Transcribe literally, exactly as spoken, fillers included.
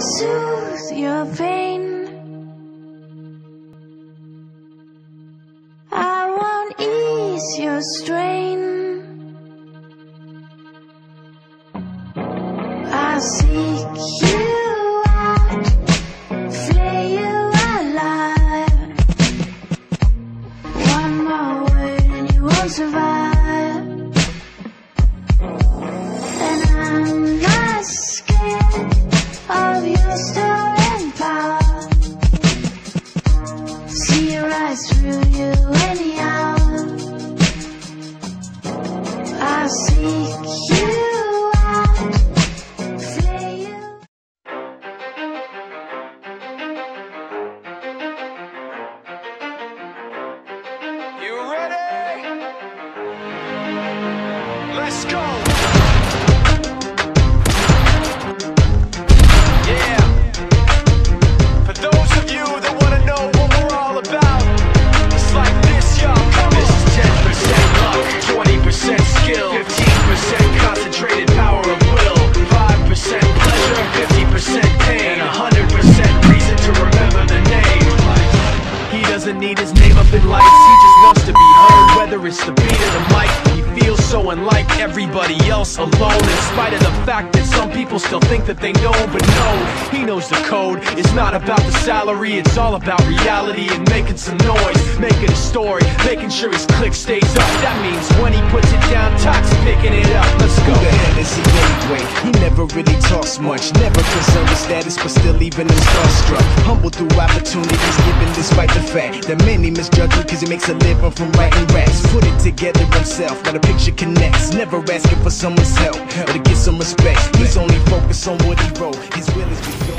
soothe your pain. I won't ease your strain. I'll seek you out, flay you alive. One more word and you won't survive. And I'm not scared of your stolen power. See right through you anyhow. I'll seek you out, flay you. You ready? Let's go! Yeah! For those of you that want to know what we're all about, it's like this, y'all. Come on! This is ten percent luck, twenty percent skill, fifteen percent concentrated power of will, five percent pleasure, fifty percent pain, and one hundred percent reason to remember the name. He doesn't need his name up in lights, he just wants to be heard, whether it's the beat or the mic. He feels so unlike everybody else alone, in spite of the fact that some people still think that they know. But no, he knows the code. It's not about the salary, it's all about reality and making some noise, making a story, making sure his click stays up. That means when he puts it down, Toxic picking it up. Let's go. Who the hell is he anyway? He never really talks much, never concerned with status, but still even him starstruck. Humble through opportunities given despite the fact that many misjudge him cause he makes a living from writing raps. Put it together himself, now the picture connects. Never asking for someone's help or to get some respect. He's only focused on what he wrote. His will is